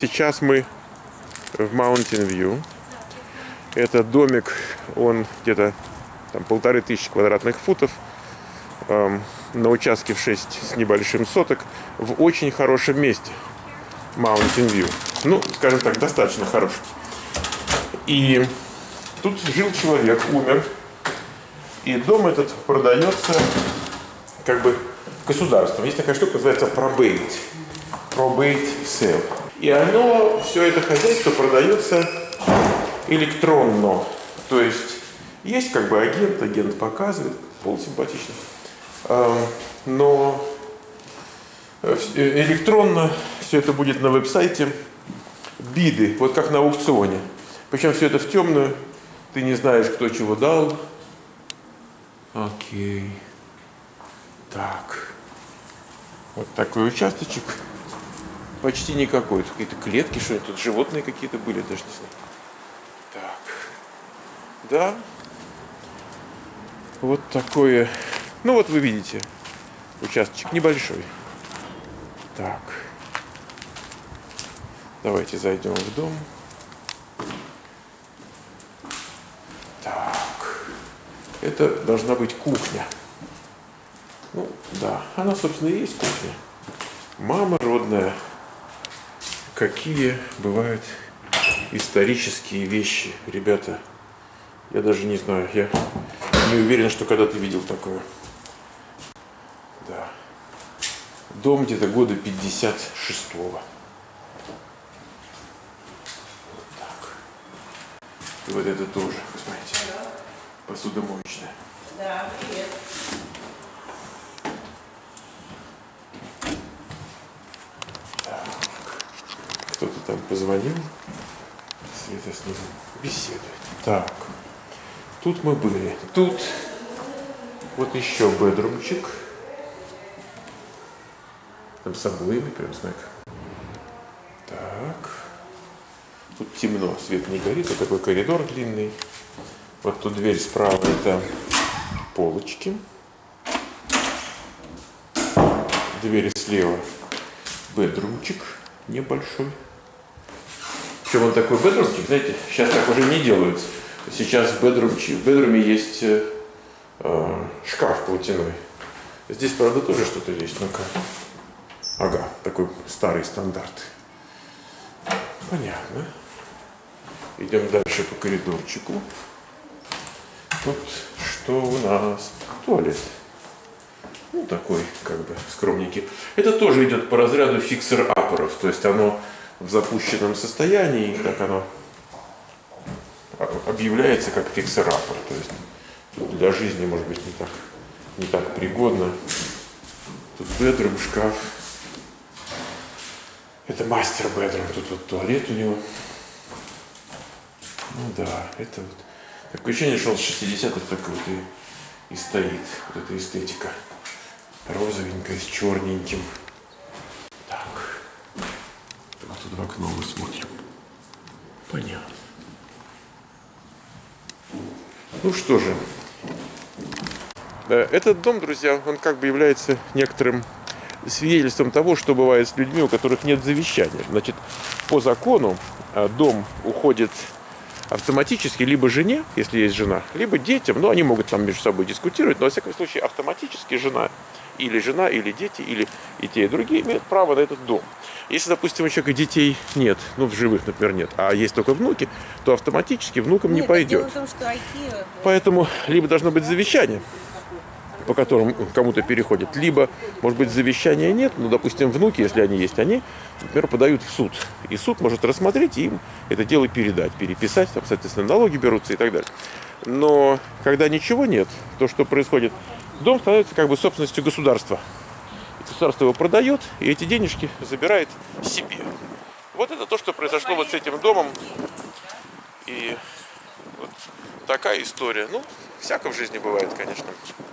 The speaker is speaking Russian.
Сейчас мы в Mountain View. Это домик, он где-то там 1500 квадратных футов, на участке в 6 с небольшим соток, в очень хорошем месте. Mountain View. Ну, скажем так, достаточно хорош. И тут жил человек, умер. И дом этот продается как бы государством. Есть такая штука, называется probate. Probate sale. И оно, все это хозяйство продается электронно. То есть как бы агент показывает, полусимпатично. Но электронно все это будет на веб-сайте. Биды, вот как на аукционе. Причем все это в темную. Ты не знаешь, кто чего дал. Окей. Так. Вот такой участочек. Почти никакой. Какие-то клетки, что это? Тут животные какие-то были, даже не знаю. Так. Да. Вот такое. Ну вот вы видите. Участочек небольшой. Так. Давайте зайдем в дом. Так. Это должна быть кухня. Ну, да. Она, собственно, и есть кухня. Мама родная. Какие бывают исторические вещи, ребята. Я даже не знаю. Я не уверен, что когда-то видел такое. Да. Дом где-то года 56-го. Вот так. И вот это тоже, посмотрите. Посудомоечная. Да, привет. Так. Кто-то там позвонил. Света снизу беседует. Так. Тут мы были. Тут вот еще бедрумчик. Там с обоями, прям смотри. Так. Тут темно, свет не горит. Вот такой коридор длинный. Вот тут дверь справа, это полочки. Дверь слева бедрумчик небольшой. Причем он такой бедрумчик, знаете, сейчас так уже не делают. Сейчас в бедруме есть шкаф платяной. Здесь, правда, тоже что-то есть. Ну-ка. Ага, такой старый стандарт. Понятно. Идем дальше по коридорчику. Вот что у нас? Туалет. Ну, такой, как бы, скромненький. Это тоже идет по разряду фиксер-апперов. То есть оно в запущенном состоянии, так оно объявляется как фиксер-аппер. То есть для жизни, может быть, не так пригодно. Тут бедрум, шкаф. Это мастер бедрум. Тут вот туалет у него. Ну да, это вот. Такое ощущение, что он с 60-х так вот и стоит. Вот эта эстетика. Розовенькая, с черненьким. Так. Вот тут в окно мы смотрим. Понятно. Ну что же. Этот дом, друзья, он как бы является некоторым свидетельством того, что бывает с людьми, у которых нет завещания. Значит, по закону дом уходит автоматически либо жене, если есть жена, либо детям, но они могут там между собой дискутировать, но во всяком случае автоматически жена, или дети, или и те, и другие имеют право на этот дом. Если, допустим, у человека детей нет, ну в живых, например, нет, а есть только внуки, то автоматически внукам не пойдет. Дело в том, что IKEA... Поэтому либо должно быть завещание, по которым кому-то переходит, либо, может быть, завещания нет, но, допустим, внуки, если они есть, они, например, подают в суд. И суд может рассмотреть и им это дело передать, переписать, там, соответственно, налоги берутся и так далее. Но когда ничего нет, то, что происходит, дом становится как бы собственностью государства. Государство его продает, и эти денежки забирает себе. Вот это то, что произошло вот с этим домом. И вот такая история. Ну, всяко в жизни бывает, конечно.